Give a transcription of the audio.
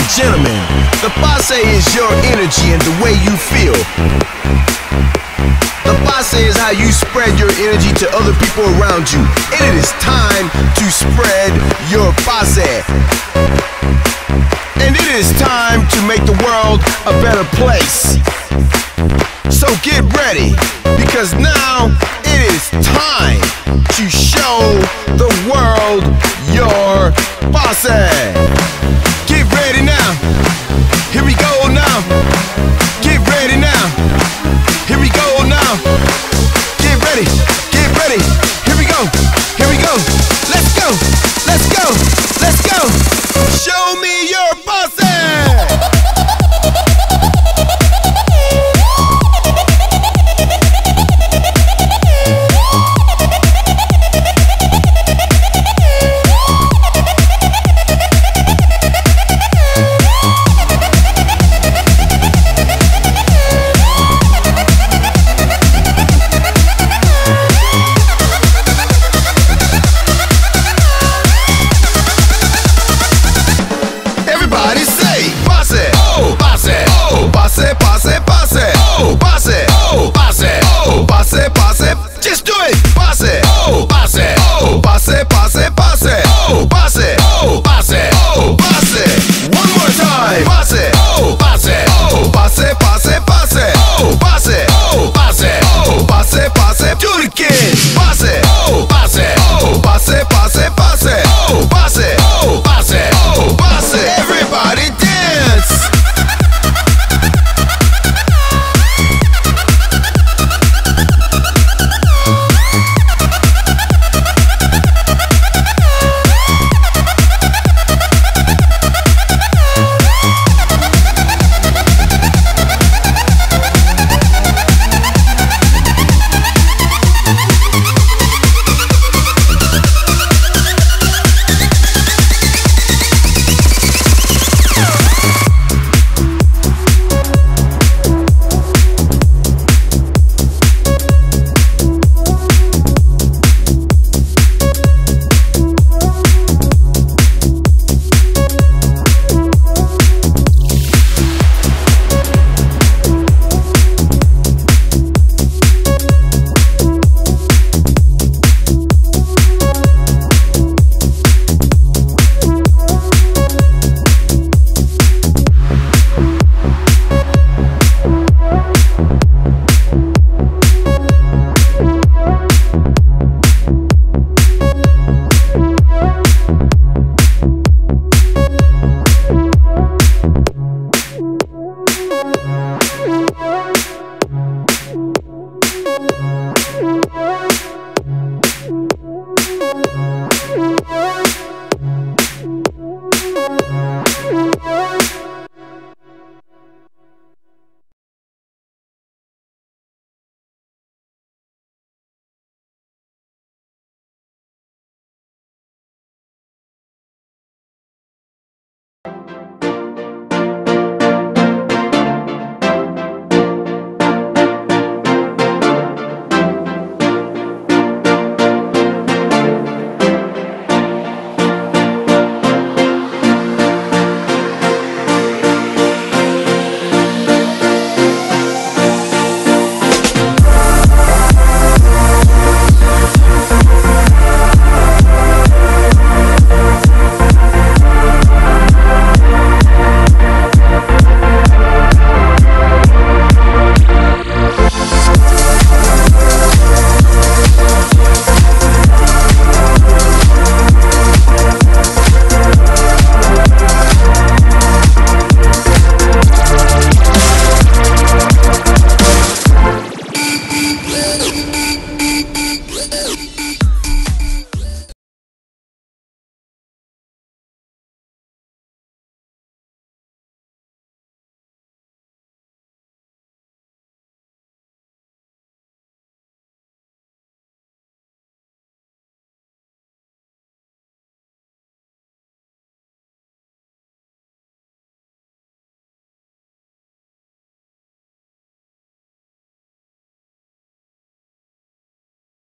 gentlemen, the passe is your energy and the way you feel. The passe is how you spread your energy to other people around you. And it is time to spread your passe. And it is time to make the world a better place. So get ready, because now it is time to show the world your passe. Get ready now. Here we go now. Get ready now. Here we go now. Get ready. Get ready. Here we go. Here we go. Let's go. Let's go.